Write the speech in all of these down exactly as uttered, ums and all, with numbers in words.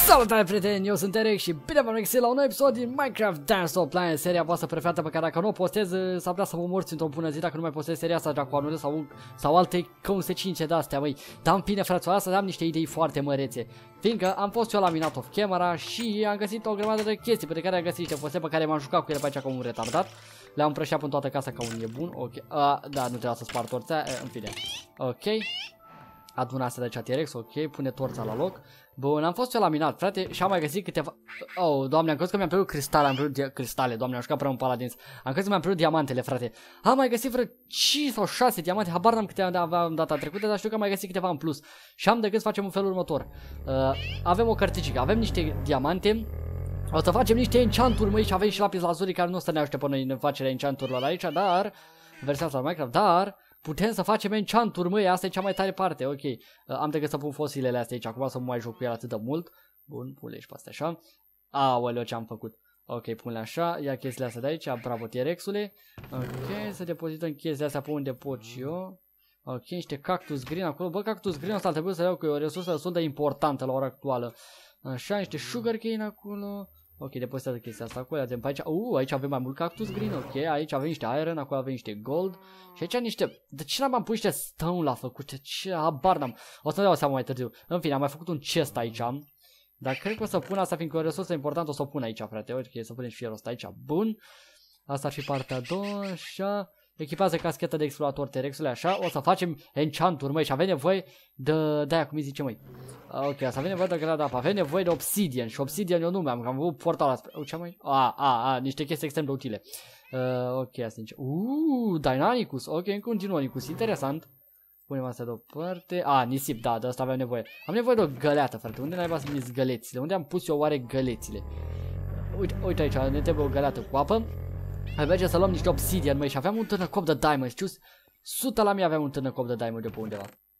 Salutare prieteni, eu sunt Eric și bine v-am regăsit la un nou episod din Minecraft Dance of Planet, seria voastră preferată pe care dacă nu o postez s-ar putea să mă morți într-o bună zi dacă nu mai postez seria asta cu anule sau, sau alte consecințe de-astea, măi. Dar în fine, fraților, astăzi am niște idei foarte mărețe, fiindcă am fost eu la Minat of Camera și am găsit o grămadă de chestii pe care am găsit niște poste pe care m-am jucat cu ele pe aici ca un retardat. Le-am împrășteat în toată casa ca un nebun, ok, uh, da, nu trebuia să spart torța, uh, în fine, ok. Adună astea de T-Rex, ok, pune torța la loc. Bun, am fost eu la minat, frate, și am mai găsit câteva... Oh, doamne, am crezut că mi-am pierdut cristale, am pierdut cristale, doamne, am jucat prea un paladins. Am crezut că mi-am pierdut diamantele, frate. Am mai găsit vreo cinci sau șase diamante, habar n-am câte aveam data trecută, dar știu că am mai găsit câteva în plus. Și am de gând să facem un felul următor. Uh, avem o cărticică, avem niște diamante. O să facem niște enchanturi, măi, și avem și lapis lazuli care nu o să ne aștept pe noi în facerea enchanturilor aici, dar... Versia asta Minecraft, dar... Putem să facem enchanturi, măi, asta e cea mai tare parte, ok. Uh, am de gând să pun fosilele astea aici, acum să mă mai joc cu ele atât de mult. Bun, pune și pe astea așa. Aoleu, ce am făcut. Ok, pune așa, ia chestiile astea de aici, bravo T-Rex-ule. Ok, să depozităm chestiile astea pe unde pot și eu. Ok, niște cactus green acolo. Bă, cactus green ăsta ar trebui să iau că e o resursă destul de importantă la ora actuală. Așa, niște sugarcane acolo. Ok, depozitează chestia asta acolo, vedem pe aici. Uh, aici avem mai mult cactus green, ok, aici avem niște iron, acolo avem niște gold. Și aici niște... De ce n-am pus niște stone la făcut? Ce habar n-am. O să-mi dau seama mai târziu. În fine, am mai făcut un chest aici. Dar cred că o să pun asta, fiindcă o resursă importantă, o să o pun aici, frate. Uite, să punem și fierul ăsta aici. Bun. Asta ar fi partea a doua, așa. Echipează caschetă de explorator T-Rex-ule, așa. O să facem enchanturi, măi, și avem nevoie de... de-aia, cum îi zice, măi. Ok, să avem nevoie de grad de apă, avem nevoie de obsidian și obsidian eu nu mi-am, că am avut portal ăsta. Oh, ce mai? A, a, a, niște chestii extrem de utile. Uh, ok, asta nici. Uuu, Dynamicus, ok, încă un Dinonicus, interesant. Punem asta deoparte. A, nisip, da, de asta aveam nevoie. Am nevoie de o găleată, frate, unde n-ai să mis gălețile? Unde am pus eu oare gălețile? Uite, uite aici, ne trebuie o găleată cu apă. Hai, mergem să luăm niște obsidian, măi, și aveam un târnăcop de diamond, știu? Sută la mie aveam un târnăcop de diamond de pe undeva.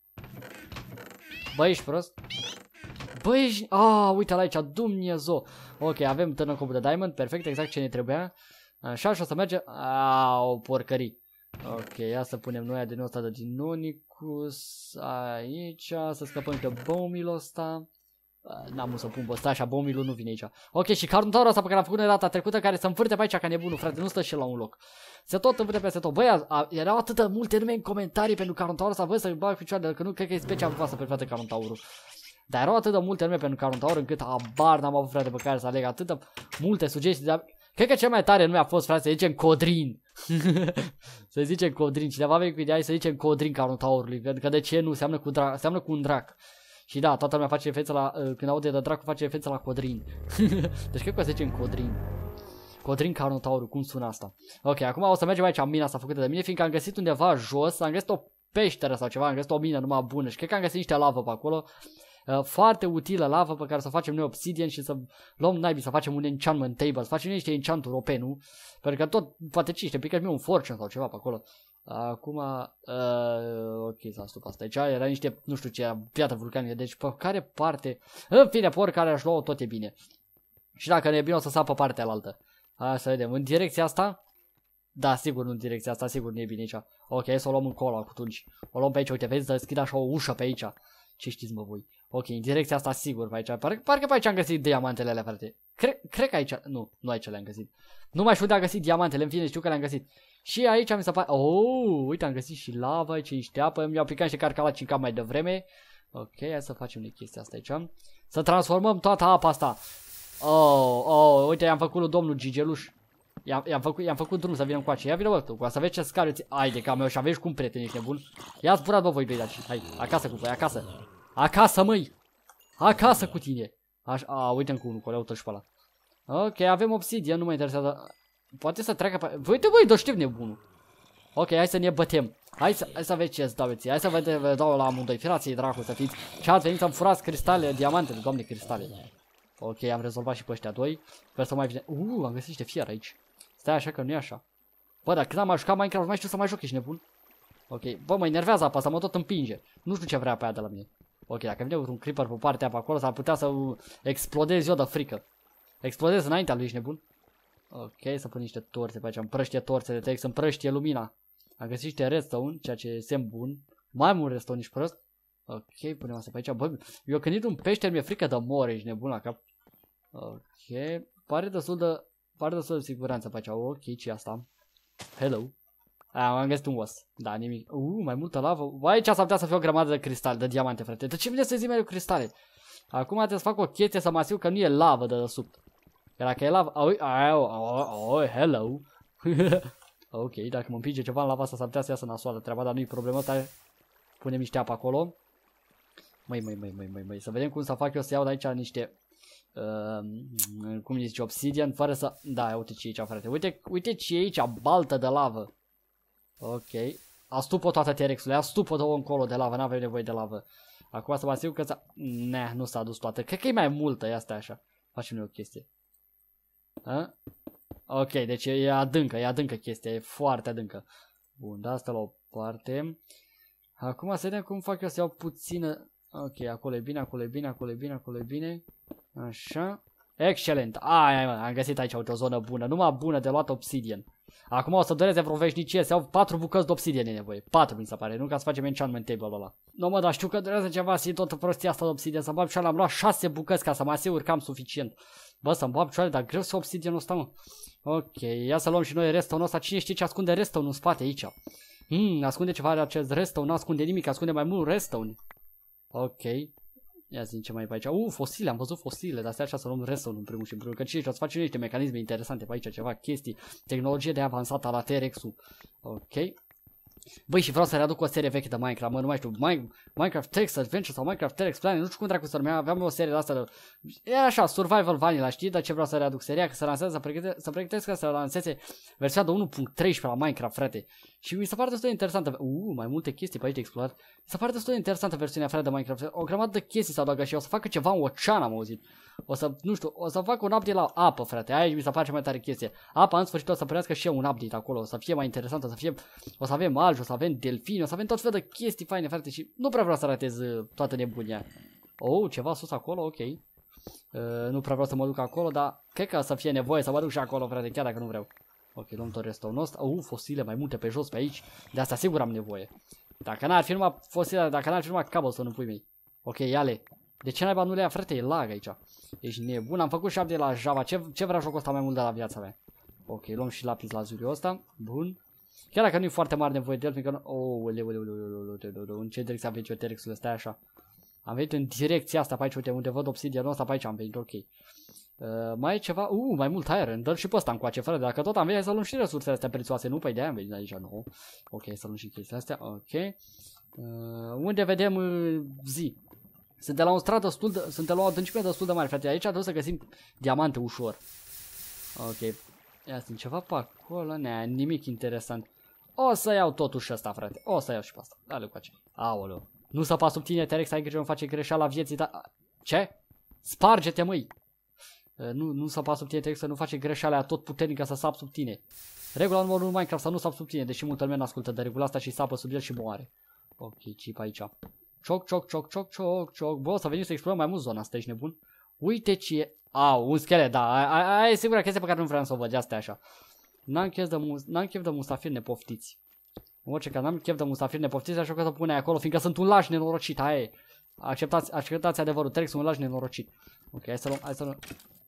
Băi, ești prost? Băi, ești... Ah, uite la aici, Dumnezeu. Ok, avem târnăcopul de diamond, perfect, exact ce ne trebuia. Așa, și o să mergem... Au, porcării. Ok, ia să punem noi de nou ăsta de Dinonicus aici, să scăpăm că bomilul ăsta. N-am vrut să pun ăsta, așa, bomilul nu vine aici. Ok, și carnutaurul ăsta pe care l-am făcut în data trecută, care se învârte pe aici ca nebunul, frate, nu stă și la un loc. Se tot învârte peste tot. Băi, erau atât de multe nume în comentarii pentru carnutaurul ăsta, băi, să-i bag picioarele, că nu cred că e special voastră preferată carnutaurul. Dar erau atât de multe nume pentru carnutaur încât abar n-am avut, frate, pe care să aleg atât de multe sugestii. Dar cred că cel mai tare nume a fost, frate, să zicem Codrin. Să zicem Codrin. Cineva avea cu ideea să zicem Codrin carnutaurului, că de ce nu seamănă cu drac, seamănă cu un drac. Și da, toată lumea face referință la, uh, când aude de dracu face referință la Codrin. Deci cred că să zicem Codrin. Codrin carnotaurul, cum sună asta? Ok, acum o să mergem aici în mina asta făcută de mine, fiindcă am găsit undeva jos, am găsit o peșteră sau ceva, am găsit o mină numai bună și cred că am găsit niște lavă pe acolo. Uh, foarte utilă lavă pe care să facem noi obsidian și să luăm naibii, să facem un enchantment table, să facem niște enchanturi O P, nu? Pentru că tot, poate ce, știi, pică-mi un fortune sau ceva pe acolo. Acum, uh, ok, s-a stupat asta aici, era niște, nu știu ce, piatră vulcanică, deci pe care parte, în fine, pe oricare aș lua tot e bine. Și dacă nu e bine o să sap pe partea alaltă. Hai să vedem, în direcția asta? Da, sigur nu în direcția asta, sigur nu e bine aici. Ok, să o luăm încolo atunci. O luăm pe aici, uite, vezi, deschid așa o ușă pe aici. Ce știți, mă, voi? Ok, în direcția asta sigur pe aici, Par parcă pe aici am găsit diamantele alea, frate. Cre cred că aici, nu, nu aici le-am găsit. Nu mai știu de a găsit diamantele, în fine, știu că le-am găsit. Și aici mi se pare... Oh, uite, am găsit și lava, aici niște apă, mi-au picat niște carcalaci în cap mai devreme. Ok, hai să facem de chestia asta aici. Să transformăm toată apa asta. Oh, oh, uite, i-am făcut lui domnul Gigeluș. I-am făcut, i-am făcut drum să vină încoace. Ia vină, bă, tu, să vezi ce scară ți... Ai de cam eu și aveți cum prieten, ești nebun. Ia zburat, bă, voi doi daci. Hai, acasă cu voi, acasă. Acasă, măi. Acasă cu tine. Așa, a, uite-mi cu unul, că le-au și pe ăla. Ok, avem obsidian, nu mă interesează. Poate să treacă pe... Uite, băi, dă știu nebunul. Ok, hai să ne bătem. Hai să, hai să vezi ce îți dau ție. Hai să vă, vă dau la amândoi. Firați-i dracu să fiți. Și ați venit să-mi furați cristale, diamantele, doamne, cristale. Ok, am rezolvat și pe ăștia doi. Sper să mai vine... Uuu, am găsit niște fier aici. Stai așa că nu e așa. Bă, dar când am mai jucat Minecraft, mai știu să mai joc, ești nebun. Ok, bă, mă enervează apa asta, mă tot împinge. Nu știu ce vrea pe aia de la mine. Ok, dacă vine un creeper pe partea pe acolo, s-ar putea să explodez eu de frică. Explodez înaintea lui, ești nebun. Ok, să pun niște torțe pe aici, împrăștie torțele, trebuie să împrăștie lumina. Am găsit niște redstone, ceea ce e semn bun. Mai mult redstone, nici prost. Ok, punem asta pe aici. Bă, eu când intru în peșteri mi-e frică de mor, ești nebun la cap. Ok, pare destul de, pare destul de siguranță pe aici. Ok, ce asta? Hello. A, am găsit un os. Da, nimic. Uh, mai multă lavă. Bă, aici s-ar putea să fie o grămadă de cristal, de diamante, frate. De ce vine să zi mai cristale? Acum trebuie să fac o chestie să mă asigur că nu e lavă de desubt. Că dacă e lavă... Oi, oi, hello. Ok, dacă mă împinge ceva în lava asta s-ar putea să iasă nasoală treaba, dar nu-i problemă. Punem niște apă acolo. Măi, măi, măi, măi, măi, măi. Să vedem cum să fac eu să iau de aici niște... Uh, cum zice, obsidian, fără să... Da, uite ce e aici, frate. Uite, uite ce e aici, baltă de lavă. Ok. Astupă toată T-Rex-ul, astupă două încolo de lavă, n-avem nevoie de lavă. Acum să mă asigur că s-a... Ne, nu s-a dus toată. Cred că e mai multă, ia stai așa. Facem noi o chestie. A? Ok, deci e adâncă, e adâncă chestia, e foarte adâncă. Bun, da, asta la o parte. Acum să vedem cum fac eu să iau puțină... Ok, acolo e bine, acolo e bine, acolo e bine, acolo e bine. Așa. Excelent. Ai, ai, mă, am găsit aici o zonă bună, numai bună de luat obsidian. Acum o să dureze vreo veșnicie, să iau patru bucăți de obsidian e nevoie. patru mi se pare, nu ca să facem enchantment table-ul ăla. Nu mă, dar știu că durează ceva să iei toată prostia asta de obsidian, să-mi bag picioarele, am luat șase bucăți ca să mă asigur că am suficient. Bă, să-mi bag picioarele, dar greu să obsidianul ăsta, mă. Ok, ia să luăm și noi redstone-ul ăsta, cine știe ce ascunde redstone în spate aici. Hmm, ascunde ceva de acest redstone, nu ascunde nimic, ascunde mai mult redstone. Ok. Ia zi ce mai e pe aici. Uh, fosile, am văzut fosile, dar stai așa să luăm redstone în primul și în primul. Că ce ești, o să facem niște mecanisme interesante pe aici, ceva chestii, tehnologie de avansată la T-Rex-ul. Ok. Băi, și vreau să readuc o serie veche de Minecraft, mă, nu mai știu, Minecraft T-Rex Adventure sau Minecraft T-Rex Planet, nu știu cum dracu să numea, aveam o serie de asta de... E așa, Survival Vanilla, știi, dar ce vreau să readuc seria, că să lanseze, să pregătesc, să pregătesc ca să lanseze versiunea de unu punct treisprezece la Minecraft, frate. Și mi se pare destul de interesantă, uh, mai multe chestii pe aici de explorat. Mi se pare destul de interesantă versiunea, frate, de Minecraft, o grămadă de chestii s-au adăugat și o să facă ceva în ocean, am auzit. O să, nu știu, o să fac un update la apă, frate, aici mi se pare cea mai tare chestie. Apa, în sfârșit, o să primească și eu un update acolo, o să fie mai interesant, o să fie, o să avem algi, o să avem delfini, o să avem tot felul de chestii faine, frate, și nu prea vreau să ratez uh, toată nebunia. Oh, ceva sus acolo, ok. Uh, nu prea vreau să mă duc acolo, dar cred că o să fie nevoie să mă duc și acolo, frate, chiar dacă nu vreau. Ok, luăm tot restul ăsta. Uh, fosile mai multe pe jos, pe aici, de asta sigur am nevoie. Dacă n-ar fi numai fosile, dacă n-ar fi numai cobblestone, nu pui mei. Ok, ia-le. De ce naiba nu le ia, frate? E lag aici. Ești nebun, am făcut șapte la Java. Ce, ce vrea jocul ăsta mai mult de la viața mea? Ok, luăm și lapis lazuriu ăsta. Bun. Chiar dacă nu e foarte mare nevoie de el, fiindcă nu... Oh, leu, leu, leu, leu, leu, leu. În ce direcție am venit eu T-Rex-ul ăsta? Așa. Am venit în direcția asta pe aici, uite, unde văd obsidianul ăsta pe aici am venit, ok. Uh, mai e ceva? Uh, mai mult iron. Dă-l și pe ăsta încoace, frate. Dacă tot am venit să luăm și resursele astea prețioase, nu? Păi de-aia am venit aici, nu. Ok, să luăm și chestia astea, ok. Uh, unde vedem uh, zi? Sunt de la un strat destul de, sunt de la o adâncime destul de mare, frate. Aici trebuie să găsim diamante ușor. Ok. Ia sunt ceva pe acolo, nea, nimic interesant. O să iau totuși ăsta, frate. O să iau și pe asta. Da-le cu aceea. Aoleu. Nu săpa sub tine, T-Rex, ai grijă, nu face greșeala vieții, da... Ce? Sparge-te, măi! Uh, nu, nu săpa sub tine, T-Rex, să nu face greșeala tot puternică să sap sub tine. Regula numărul Minecraft, să nu sap sub tine, deși multă lume n-ascultă de regula asta și sapă sub el și moare. Ok, ce pe aici? Cioc, cioc, cioc, cioc, cioc, cioc. Bă, o să venim să explorăm mai mult zona asta, ești nebun? Uite ce e... Au, un schelet, da, aia e singura chestie pe care nu vreau să o văd, asta e așa. N-am chef de, mus chef de mustafiri nepoftiți. În orice caz, n-am chef de mustafiri nepoftiți, așa că să pune acolo, fiindcă sunt un laș nenorocit, aia e. Acceptați, acceptați adevărul, T-Rex un laș nenorocit. Ok, hai să luăm, hai să luăm.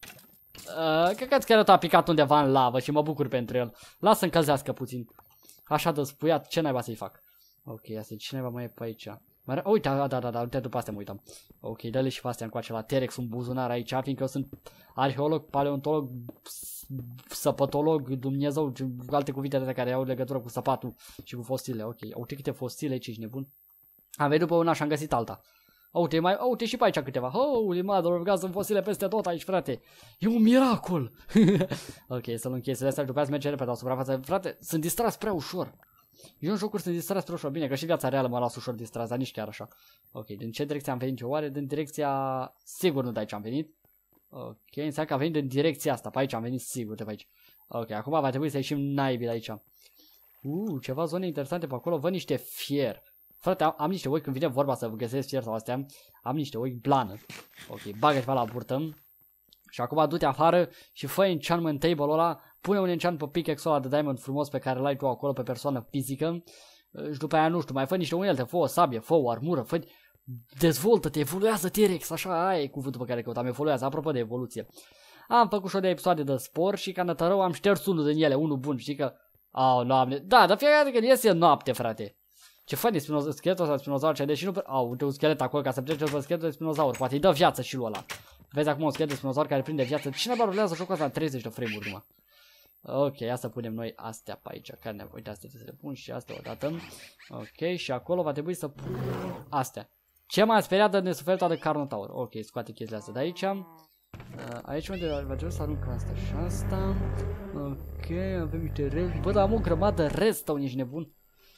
Uh, cred că scheletul a picat undeva în lavă și mă bucur pentru el. Lasă încălzească puțin. Așa de spuiat, ce naiba să-i fac? Ok, asta ce naiba mai e pe aici? Mă, uite, da, da, da, da, uite, după astea mă uitam. Ok, dă-le și pe astea încoace la T-Rex, un buzunar aici, fiindcă eu sunt arheolog, paleontolog, săpătolog, Dumnezeu, alte cuvinte de care au legătură cu săpatul și cu fosile. Ok, uite câte fosile aici, ești nebun. Am venit după una și am găsit alta. Uite, mai, uite și pe aici câteva. Holy mother of God, sunt fosile peste tot aici, frate. E un miracol. Ok, să luăm chestiile astea și după aia să mergem repede la suprafață. Frate, sunt distras prea ușor. Eu în jocuri sunt distras prea ușor. Bine, că și viața reală mă las ușor distras, dar nici chiar așa. Ok, din ce direcție am venit eu oare? Din direcția... Sigur nu de aici am venit. Ok, înseamnă că am venit din direcția asta. Pe aici am venit sigur de pe aici. Ok, acum va trebui să ieșim naibii de aici. Uh, ceva zone interesante pe acolo. Văd niște fier. Frate, am, am niște oi, când vine vorba să găsesc fier sau astea, am niște oi blană. Ok, bagă ceva la burtă. Și acum du-te afară și fă enchantment table-ul ăla, pune un enchant pe pickaxe-ul ăla de diamond frumos pe care l-ai tu acolo pe persoană fizică. Și după aia, nu știu, mai fă niște unelte, fă o sabie, fă o armură, fă... Dezvoltă-te, evoluează T-Rex, așa, aia e cuvântul pe care căutam, evoluează, apropo de evoluție. Am făcut și o de episoade de sport și ca nătărău am șters unul din ele, unul bun, știi că... Au, Doamne, da, dar fiecare dată când iese noapte, frate. Ce fain spinozaur, scheletul ăsta de spinozaur, ce deși nu... Au, uite un schelet acolo, ca să plece pe scheletul de spinozaur, poate îi dă viață și lui ăla. Vezi acum un schelet de spinozaur care prinde viață. Cine bă rulează jocul ăsta în treizeci de frame-uri numai? Ok, ia să punem noi astea pe aici, care ne... Uite, astea trebuie să le pun și astea odată. Ok, și acolo va trebui să pun astea. Ce m-a speriat de nesuferita de Carnotaur. Ok, scoate chestiile astea de aici. Uh, aici unde va trebui să arunc asta și asta. Ok, avem niște rest. Bă, dar am o grămadă redstone, ești nebun.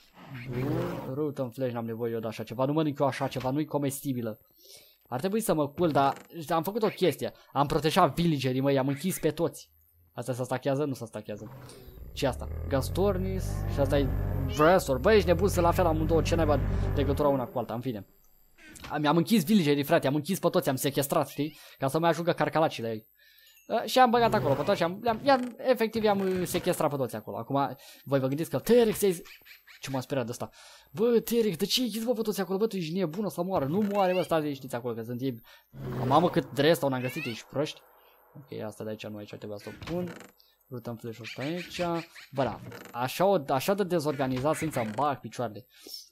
Bun, Rotten Flash, n-am nevoie eu de așa ceva. Nu mănânc eu așa ceva, nu-i comestibilă. Ar trebui să mă cul, dar am făcut o chestie. Am protejat villagerii, măi, i-am închis pe toți. Asta se stachează? Nu se stachează. Ce asta? Gastornis și asta e Vrasor. Băi, ești nebun să la fel amândouă, ce n-ai legătura una cu alta, în fine. Mi-am închis villagerii, frate, am închis pe toți, am sequestrat, știi? Ca să mai ajungă carcalacile ei. Uh, și am băgat acolo pe toți, am, am, am, efectiv i-am sequestrat pe toți acolo. Acum, voi vă gândiți că T-Rex e... Ce m-a speriat de asta? Bă, T-Rex, de ce i-ai pe toți acolo? Bă, tu ești nebună să moară, nu moare, bă, stați știți acolo, că sunt ei... Mamă, cât de rest n-am găsit, ești proști. Ok, asta de aici nu, aici trebuia să o pun. Rutăm flash-ul ăsta aici. Bă, da, așa, o, așa de dezorganizat sunt să-mi bag picioarele.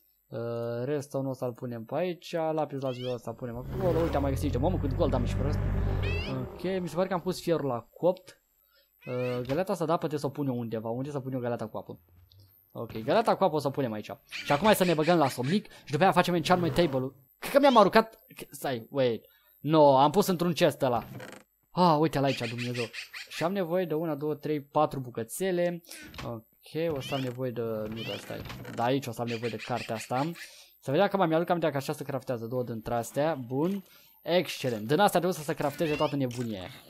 Uh, restul ăsta îl punem pe aici, lapis lazuli ăsta punem acolo. Uite, am mai găsit niște, mamă, cât gold am și prost. Ok, mi se pare că am pus fierul la copt. Uh, găleata asta, da, puteți să o punem undeva. Unde să punem găleata cu apă? Ok, găleata cu apă o să o punem aici. Și acum hai să ne băgăm la somnic și după aia facem enchantment table-ul. Cred că mi-am aruncat... Stai, wait. No, am pus într-un chest ăla. Ah, uite-l aici, Dumnezeu. Și am nevoie de una, două, trei, patru bucățele. Ok, o să am nevoie de... Nu, de asta e. Da, aici o să am nevoie de cartea asta. Să vedem că mai mi-aduc aminte că așa se craftează două dintre astea. Bun. Excelent. Din asta trebuie să se crafteze toată nebunia aia.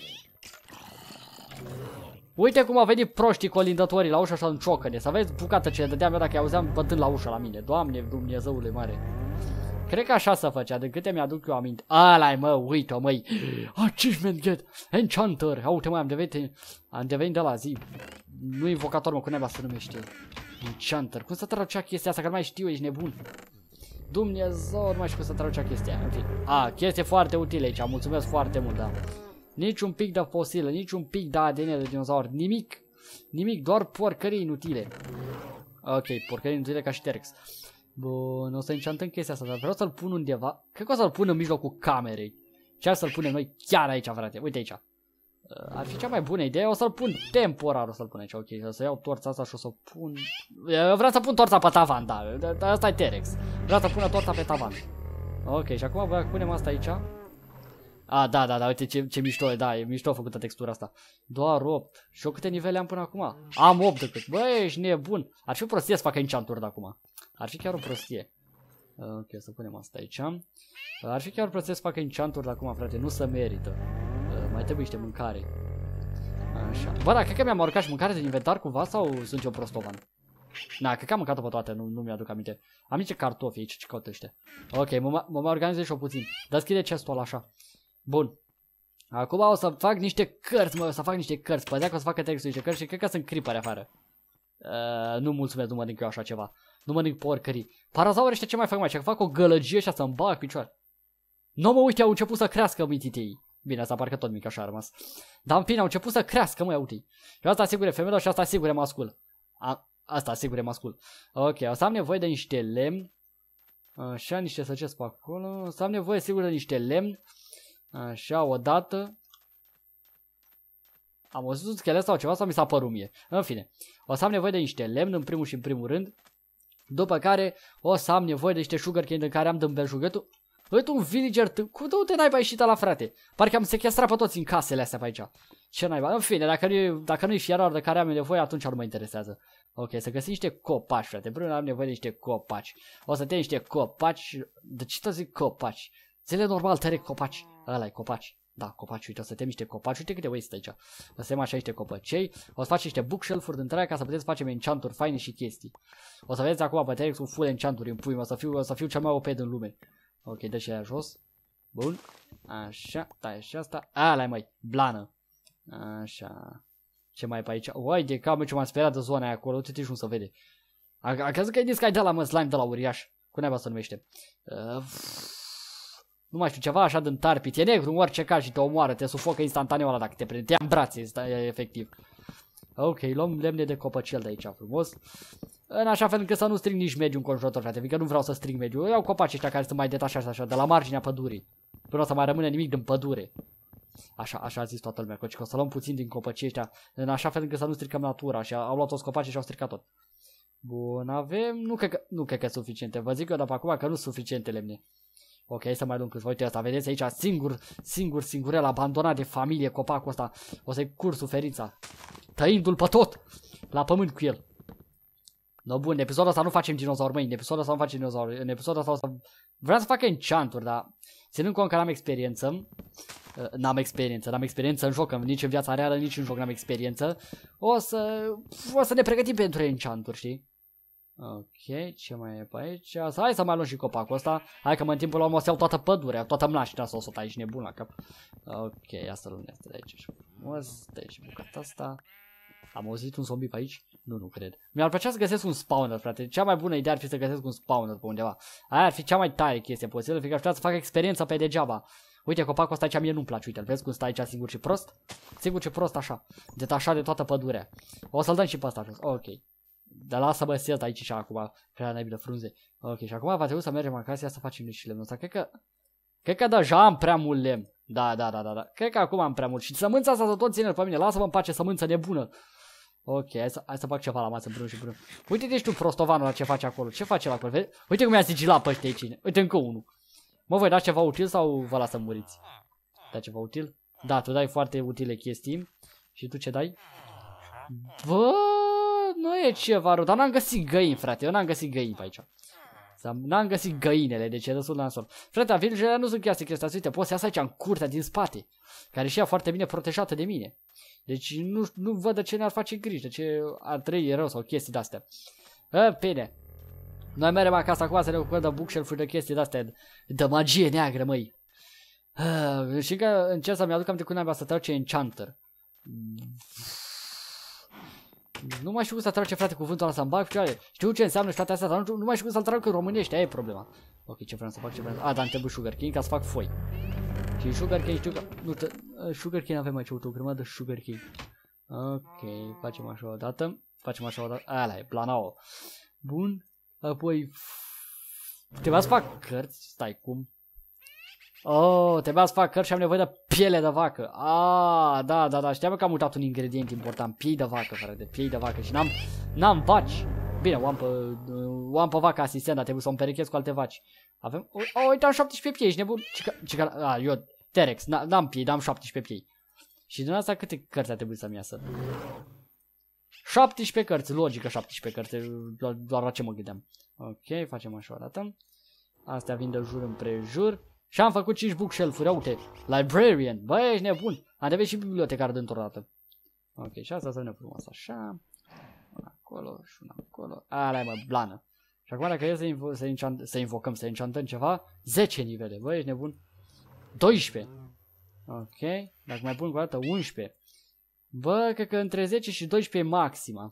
Uite cum au venit proștii colindătorii la ușă și în ciocăne. Să vezi bucată ce dădeam eu dacă i-auzeam bătând la ușă la mine. Doamne, Dumnezeule mare. Cred că așa se făcea, de câte mi-aduc eu aminte. Ala-i, mă, uite-o, măi. Achievement get. Enchanter. Uite, măi, am devenit, am devenit de la zi. Nu invocator, mă, cu neba se numește. Enchanter. Cum să traducea chestia asta, că nu mai știu, ești nebun. Dumnezeu, nu mai știu cum să traducea chestia. În fine. A, chestie foarte utile aici, mulțumesc foarte mult, da. Nici un pic de fosilă, nici un pic de A D N de dinozaur, nimic. Nimic, doar porcării inutile. Ok, porcării inutile ca și T-Rex. Bun, o să enchantăm chestia asta, dar vreau să-l pun undeva. Cred că o să-l pun în mijlocul camerei. Ce ar să-l punem noi chiar aici, frate. Uite aici. Ar fi cea mai bună idee. O să-l pun temporar, o să-l pun aici. Ok, o să iau torța asta și o să o pun... Eu vreau să pun torța pe tavan, da. Asta e T-Rex. Vreau să pună torța pe tavan. Ok, și acum voi punem asta aici. A, da, da, da, uite ce, ce mișto e, da, e mișto făcută textura asta. Doar opt. Și eu câte nivele am până acum? Am opt decât. Băi, ești nebun. Ar fi o prostie să fac enchanturi de acum. Ar fi chiar o prostie. Ok, să punem asta aici. Ar fi chiar o prostie să fac enchanturi de acum, frate, nu se merită. Mai trebuie niște mâncare. Așa. Bă, da, cred că mi-am aruncat și mâncare din inventar cumva sau sunt eu prostovan? Na, cred că am mâncat-o pe toate, nu, nu mi-aduc aminte. Am niște cartofi aici, ce caută ăștia. Ok, mă, mă mai organizez și-o puțin. Deschide chestul ăla așa. Bun. Acum o să fac niște cărți, mă, o să fac niște cărți. Pădea că o să facă textul niște cărți și cred că sunt creeperi afară. Uh, nu mulțumesc, nu mănânc eu așa ceva. Nu mănânc porcării. Parazauri ăștia ce mai fac mai? Ce fac o gălăgie și să-mi bag picioare. Nu mă, uite, au început să crească mititei. Bine, asta parcă tot mic așa a rămas. Dar în fine, au început să crească, mă, uite. Și asta asigure femeie și asta asigure mascul. A, asta asigure mascul. Ok, o să am nevoie de niște lemn. Așa, niște săgeți pe acolo. O să am nevoie, sigur, de niște lemn. Așa, odată. Am văzut un schelet sau ceva sau mi s-a părut mie. În fine, o să am nevoie de niște lemn în primul și în primul rând. După care o să am nevoie de niște sugarcane în care am dâmbelșugătul. Uite un villager, cu două te naiba ieșit la frate. Parcă am sequestrat pe toți în casele astea pe aici. Ce naiba? În fine, dacă nu-i dacă nu fierar de care am nevoie, atunci nu mă interesează. Ok, să găsim niște copaci, frate. Bruna, am nevoie de niște copaci. O să te niște copaci. De ce te zic copaci? Zile normal, tăre copaci. Ăla-i copaci. Da, copaci, uite, o să tem niște copaci. Uite câte waste aici. O să tem așa niște copăcei. O să facem niște bookshelf-uri dintre aia ca să puteți face enchanturi faine și chestii. O să vedeți acum pe T-Rex un full enchanturi în pui. O să fiu, o să fiu cel mai O P din lume. Ok, dă și aia jos. Bun. Așa, tai și asta. Ala-i, măi, blană. Așa. Ce mai e pe aici? Uai, de cam ce m-am speriat de zona aia acolo. Uite-te și nu se vede. A, a crezut că e discai de la, mă, slime de la uriaș. Cu naiba se numește. Uh, nu mai știu, ceva așa din tarpit, e negru în orice caz și te omoară, te sufocă instantaneu ăla dacă te prinde, te ia în brațe, efectiv. Ok, luăm lemne de copăcel de aici, frumos. În așa fel încât să nu strig nici mediul înconjurător, frate, fiindcă nu vreau să strig mediul. Eu iau copaci ăștia care sunt mai detașați așa, de la marginea pădurii. Până o să mai rămâne nimic din pădure. Așa, așa a zis toată lumea, că o să luăm puțin din copăcii ăștia, în așa fel încât să nu stricăm natura. Și au luat toți copacii și au stricat tot. Bun, avem, nu cred că, nu cred că sunt suficiente, vă zic eu de pe acum că nu sunt suficiente lemne. Ok, hai să mai luăm câțiva, uite asta, vedeți aici, singur, singur, singurel, abandonat de familie, copacul ăsta, o să-i cur suferința. Tăindu-l pe tot, la pământ cu el. No, bun, în episodul ăsta nu facem dinozauri, măi, în episodul ăsta nu facem dinozauri, în episodul ăsta o să... Vreau să fac enchanturi, dar ținând cont că n-am experiență, n-am experiență, n-am experiență în joc, nici în viața reală, nici în joc n-am experiență, o să, o să ne pregătim pentru enchanturi, știi? Ok, ce mai e pe aici? Hai să mai luăm și copacul ăsta. Hai că mă în timpul ăla o să iau toată pădurea, toată mlaștina să o să o tai, nebun la cap. Ok, ia să luăm asta de aici și frumos, de aici bucata asta. Am auzit un zombie pe aici? Nu, nu cred. Mi-ar plăcea să găsesc un spawner, frate. Cea mai bună idee ar fi să găsesc un spawner pe undeva. Aia ar fi cea mai tare chestie posibil, fiindcă aș putea să fac experiență pe degeaba. Uite, copacul ăsta aici mie nu-mi place, uite, vezi cum stă aici singur și prost? Singur și prost așa, detașat de toată pădurea. O să-l dăm și pe ăsta jos, ok. Dar lasă-mă set aici și acum, prea naibii de frunze. Ok, și acum va trebui să mergem acasă să facem niște lemn ăsta. Cred că, cred că deja am prea mult lemn. Da, da, da, da, da. Cred că acum am prea mult. Și sămânța asta să tot ține pe mine. Lasă-mă în pace, sămânță nebună. Ok, hai să, hai să fac ceva la masă, brun și brun. Uite-te și tu, prostovanul, la ce face acolo. Ce face la acolo? Vezi? Uite cum i-a sigilat pe ăștia aici. Uite încă unul. Mă, voi dați ceva util sau vă las să muriți? Da, ceva util? Da, tu dai foarte utile chestii. Și tu ce dai? Bă, nu e ceva rău, dar n-am găsit găini, frate. Eu n-am găsit găini pe aici. N-am găsit găinele, deci e destul de nasol. Frate, villagele nu sunt chiar secrete. Uite, poți să iasă aici în curtea din spate, care și ea foarte bine protejată de mine. Deci nu, nu văd de ce ne-ar face griji, de ce ar trăi rău sau chestii de-astea. Bine. Noi mergem acasă acum să ne ocupăm de bookshelf-uri de chestii de-astea, de magie neagră, măi. Uh, și că încerc să-mi aduc aminte cum n-am să trage enchanter. Nu mai știu cum să trage, frate, cuvântul ăla să-mi bag picioare. Știu ce înseamnă și toate astea, dar nu, nu mai știu cum să-l trag în românește, aia e problema. Ok, ce vreau să fac, ce vreau să... A, dar îmi trebuie sugarcane ca să fac foi. Și sugarcane știu că... Nu, sugarcane avem aici, o grămadă de sugarcane. Ok, facem așa o dată. Facem așa o dată. Ala e, planao. Bun. Apoi... Trebuia să fac cărți, stai, cum? Oh, trebuia să fac cărți și am nevoie de piele de vacă. Ah, da, da, da, știam că am mutat un ingredient important, piei de vacă, frate, piei de vacă și n-am, n-am vaci. Bine, o am pe, o am pe vacă asistent, dar trebuie să o împerechez cu alte vaci. Avem, oh, uite, am șaptesprezece piei, ești nebun? Cica, cica, ah, eu, T-Rex, n-am piei, dar am șaptesprezece piei. Și din asta câte cărți a trebuit să-mi iasă? șaptesprezece cărți, logică șaptesprezece cărți, doar, doar la ce mă gândeam. Ok, facem așa o dată. Astea vin de jur împrejur. Și am făcut cinci bookshelf-uri, uite, librarian, băi, ești nebun, am devenit și bibliotecar dintr-o dată. Ok, și asta să ne frumos așa, una acolo și una acolo, ala mă, blană. Și acum dacă e să, invo să, invo să invocăm, să enchantăm ceva, zece nivele, băi, ești nebun, doisprezece. Ok, dacă mai pun cu o dată, unsprezece. Bă, cred că între zece și doisprezece e maxima.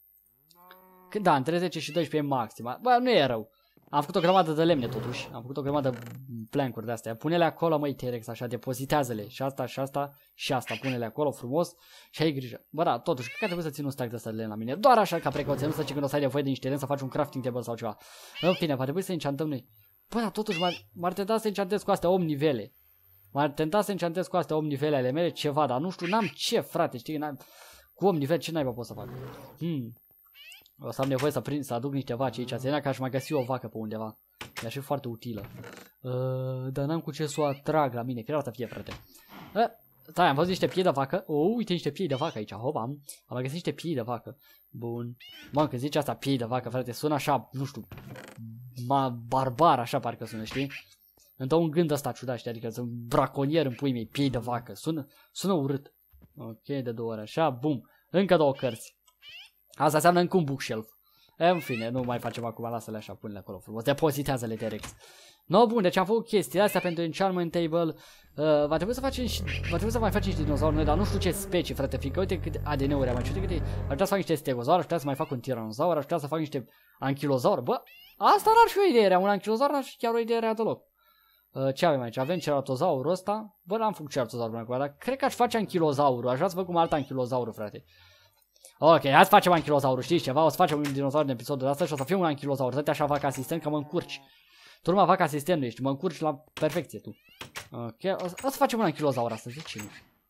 Da, între zece și doisprezece e maxima, bă, nu e rău. Am făcut o grămadă de lemne totuși, am făcut o grămadă de plancuri de astea. Pune-le acolo, măi, T-Rex, așa, depozitează-le. Și asta, și asta, și asta, pune-le acolo frumos și ai grijă. Bă, da, totuși, cred că trebuie să țin un stack de ăsta de lemn la mine. Doar așa, ca precauție, nu să zic când o să ai nevoie de niște lemn să faci un crafting table sau ceva. În fine, va trebui să enchantăm noi. Bă, da, totuși, m-ar tenta să enchantez cu astea opt nivele. M-ar tenta să enchantez cu astea opt nivele ale mele ceva, dar nu știu, n-am ce, frate, știi, n-am... Cu opt nivele, ce naiba pot să fac? Hmm. O să am nevoie să prind, să aduc niște vaci aici, să că aș mai găsi o vacă pe undeva. E și foarte utilă. Uh, dar n-am cu ce să o atrag la mine, chiar o să fie, frate. Uh, stai, am văzut niște piei de vacă. Oh, uite niște piei de vacă aici, hop, am. Am mai găsit niște piei de vacă. Bun. Mă, când zici asta, piei de vacă, frate, sună așa, nu știu, ma barbar, așa parcă sună, știi? Îmi dă un gând ăsta ciudat, știi, adică sunt braconier în puii mei, piei de vacă, sună, sună urât. Ok, de două ori, așa, bum, încă două cărți. Asta înseamnă încă un bookshelf. E, în fine, nu mai facem acum, lasă-le așa, pune-le acolo frumos, depozitează-le T-Rex. No, bun, deci am făcut chestii astea pentru enchantment table. Uh, va trebui să facem și, va trebui să mai facem și dinozauri noi, dar nu știu ce specii, frate, fiindcă uite câte A D N-uri am aici, uite câte, aș putea să fac niște stegozauri, aș putea să mai fac un tiranozaur, aș putea să fac niște anchilozauri. Bă, asta n-ar fi o idee rea, un anchilozaur n-ar fi chiar o idee rea deloc. Uh, ce avem aici? Avem ceratozaurul ăsta. Bă, n-am făcut ceratozaurul până acum, dar cred că aș face anchilozaurul. Aș vrea să văd cum arată anchilozaurul, frate. Ok, hai să facem anchilozaurul, știi ceva? O să facem un dinozaur în episodul ăsta și o să fie un anchilozaur. Dă-te așa, fac asistent, că mă încurci. Tu nu mă fac asistent, nu ești, mă încurci la perfecție tu. Ok, o să, o să facem un anchilozaur astăzi, de ce nu?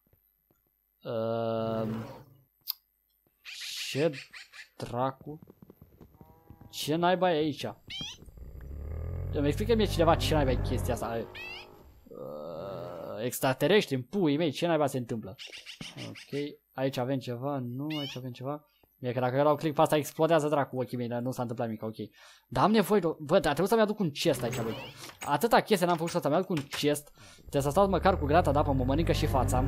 Uh, ce dracu? Ce naiba e aici? Îmi explică mie cineva ce naiba e chestia asta. Uh, extraterestri, în puii mei, ce naiba se întâmplă? Ok, aici avem ceva, nu, aici avem ceva. Mie că dacă dau click pe asta explodează dracu ochii mei, dar nu s-a întâmplat nimic, ok. Dar am nevoie de... Bă, dar trebuie să-mi aduc un chest aici, băi. Atâta chestie n-am făcut și o să-mi aduc un chest. Trebuie să stau măcar cu grata de apă, mă mănâncă și fața.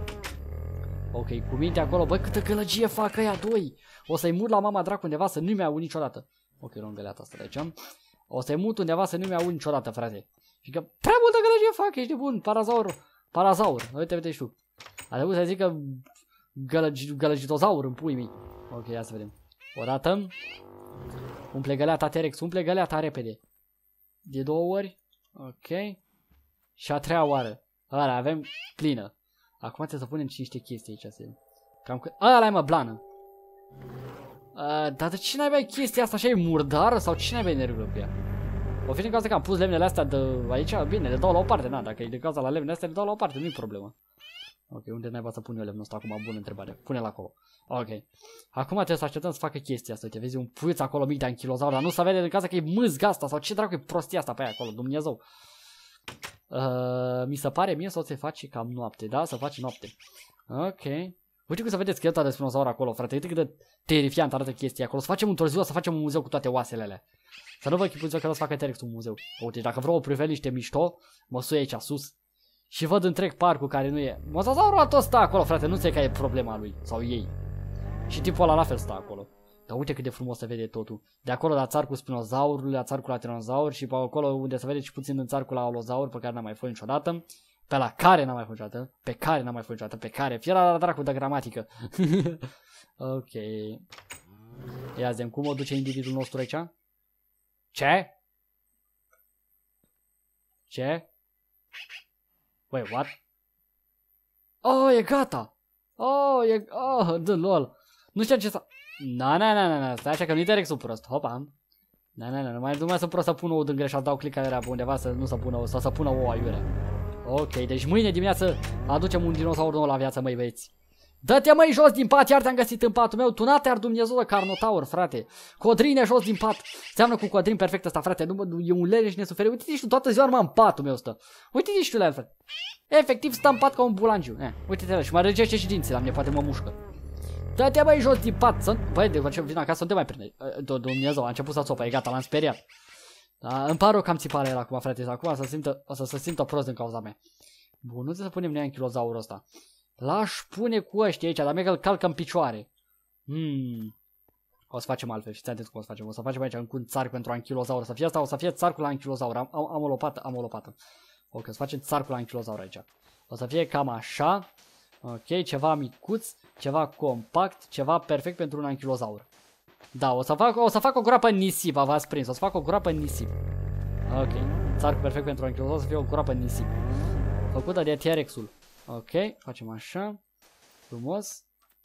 Ok, cu minte acolo, bă, câtă gălăgie fac ăia doi. O să-i mut la mama dracu undeva să nu-mi aud niciodată. Ok, luăm găleata asta de aici. O să-i mut undeva să nu-mi aud niciodată, frate. Și că prea multă gălăgie fac, ești de bun, parazaur. Parazaur, uite, uite și tu. A trebuit să zic că gălăgi, gălăgitozaur în puii mei. Ok, ia să vedem. O dată. Umple găleata T-Rex, umple găleata repede. De două ori. Ok. Și a treia oară. Ăla, avem plină. Acum trebuie să punem niște chestii aici. Să... Cam că... Ăla e mă, blană. Uh, dar de ce n-ai mai chestia asta așa, e murdară sau ce n-ai mai nervă pe ea? O fi din cauza că am pus lemnele astea de aici, bine, le dau la o parte, na, dacă e de cauza la lemnele astea, le dau la o parte, nu-i problemă. Ok, unde n-ai să pun eu lemnul ăsta acum, bună întrebare, pune-l acolo. Ok, acum trebuie să așteptăm să facă chestia asta, te vezi un puiț acolo mic de anchilozaur, dar nu se vede din cauza că e mâzga asta sau ce dracu e prostia asta pe aia acolo, Dumnezeu. Uh, mi se pare mie să o se face cam noapte, da? Să face noapte. Ok. Uite cum să vedeți scheletul de spinozaur acolo, frate. Uite cât de terifiant arată chestia acolo. Să facem într-o zi, să facem un muzeu cu toate oasele alea. Să nu vă chipuiți că o să facă T-Rex un muzeu. Uite, dacă vreau o priveliște mișto, mă sui aici sus. Și văd întreg parcul care nu e. Mosasaurul tot stă acolo, frate. Nu știu care e problema lui. Sau ei. Și tipul ăla la fel stă acolo. Dar uite cât de frumos se vede totul. De acolo la țarcul spinozaurului, la țarcul la tiranozaur și pe acolo unde se vede și puțin în țarcul la alozaur, pe care n-am mai fost niciodată. Pe la care n-am mai fost niciodată. Pe care n-am mai fost niciodată. Pe care. Fie la dracu de gramatică. Ok. Ia zi, cum o duce individul nostru aici? Ce? Ce? Wait, what? Oh, e gata. Oh, e... Oh, dă lol. Nu știu ce să... Na, na, na, na, na, stai așa că nu-i T-Rex-ul prost. Hopa. Na, na, na, nu mai, nu mai să prost să pun o din greșeală, dau click aiurea pe undeva să nu să pună, sau să pună o aiurea. Ok, deci mâine dimineață aducem un dinozaur nou la viață, măi băieți. Dă-te măi jos din pat, iar te-am găsit în patul meu, tu n-te ar Dumnezeu de Carnotaur, frate. Codrine jos din pat, seamănă cu codrin perfect ăsta, frate, nu, e un leneș nesuferit. Uite-te și tu, toată ziua numai în patul meu stă. Uite-te și tu la el, frate. Efectiv stă în pat ca un bulangiu. Eh, uite-te la și mă răgește și dinții la mine, poate mă mușcă. Dă-te măi jos din pat, să... Băi, de ce vin acasă, nu te mai prinde. Dumnezeu, a început să țopă, e gata, l-am speriat. Da, îmi pare o cam țipare el acum, frate, acum să simtă, o să se simtă prost din cauza mea. Bun, nu trebuie să punem noi anchilozaurul ăsta. L-aș pune cu ăștia aici, dar mie că îl calcă în picioare. Hmm. O să facem altfel, știți atent cum o să facem. O să facem aici un țarc pentru anchilozaur. O să fie asta, o să fie țarcul la anchilozaur. Am, am, am o lopată, am o lopată. Ok, o să facem țarcul la anchilozaur aici. O să fie cam așa. Ok, ceva micuț, ceva compact, ceva perfect pentru un anchilozaur. Da, o să fac, o să fac o groapă în nisip, v-ați prins, o să fac o groapă în nisip. Ok, țarcul perfect pentru un anchilozaur, o să fie o groapă în nisip. Făcută de T-Rex-ul. Ok, facem așa. Frumos.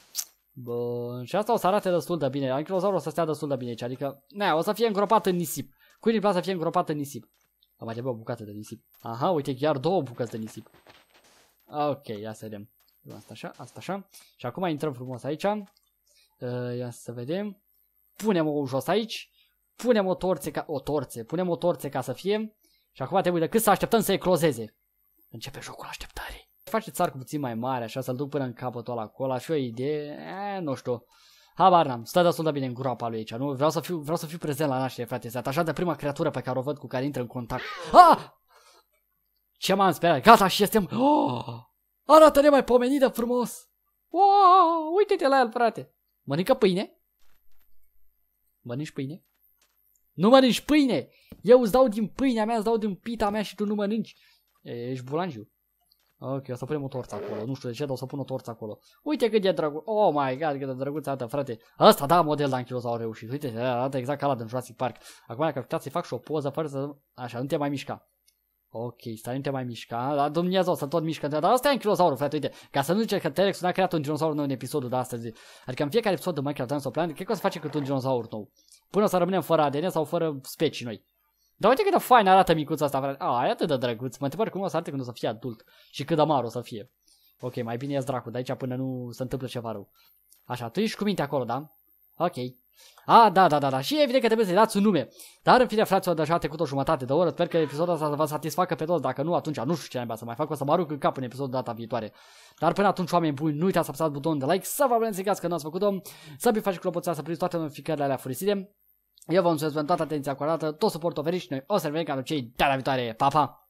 Bun, și asta o să arate destul de bine. Anchilozaurul o să stea destul de bine aici, adică, nea, o să fie îngropat în nisip. Cui nu-i place să fie îngropat în nisip? Am mai trebuie o bucată de nisip. Aha, uite, chiar două bucăți de nisip. Ok, ia să vedem. Asta așa, asta așa. Și acum intrăm frumos aici. Uh, ia să vedem. Punem o jos aici. Punem o torțe ca... O torțe. Punem o torțe ca să fie. Și acum trebuie decât să așteptăm să eclozeze. Începe jocul așteptării. Face țarcul puțin mai mare, așa, să-l duc până în capătul ăla acolo. Și o idee, e, nu știu. Habar n-am, stă destul de bine în groapa lui aici, nu? Vreau să fiu, vreau să fiu prezent la naștere, frate. Este atașat de prima creatură pe care o văd, cu care intră în contact. Ah! Ce m-am speriat? Gata, și este... Oh! Arată nemaipomenită frumos! Wow! Uite-te la el, frate! Mănâncă pâine? Mănânci pâine? Nu mănânci pâine! Eu îți dau din pâinea mea, îți dau din pita mea și tu nu mănânci. Ești bulangiu. Ok, o să punem o torță acolo. Nu știu de ce, dar o să pun o torță acolo. Uite cât de drăguț. Oh my god, cât de drăguț arată, frate. Asta da, model de anchilozaur reușit. Uite, arată exact ca ăla din Jurassic Park. Acum dacă puteți să-i fac și o poză fără să... Așa, nu te mai mișca. Ok, stai, nu te mai mișca, dar Dumnezeu să tot mișcă, dar asta e anchilosaurul, frate, uite, ca să nu zice că T-Rex n-a creat un dinozaur nou în episodul de astăzi, adică în fiecare episod de Minecraft Dinosaur Planet, cred că o să face cât un dinozaur nou, până să rămânem fără A D N sau fără specii noi. Dar uite cât de fain arată micuța asta, frate, a, e atât de drăguț, mă întreb cum o să arate când o să fie adult și cât de mare o să fie. Ok, mai bine ies dracu de aici până nu se întâmplă ceva rău. Așa, tu ești cu minte acolo, da? Ok. A, da, da, da, da. Și evident că trebuie să-i dați un nume. Dar în fine, fraților, deja a trecut o jumătate de oră. Sper că episodul ăsta vă satisfacă pe toți. Dacă nu, atunci nu știu ce naiba să mai fac. O să mă arunc în cap în episodul data viitoare. Dar până atunci, oameni buni, nu uitați să apăsați butonul de like, să vă abonați că nu ați făcut-o, să bifați clopoțel să primiți toate notificările alea furisite. Eu vă mulțumesc pentru toată atenția acordată, tot suportul oferit și noi o să revenim ca cei de la viitoare. Pa, pa!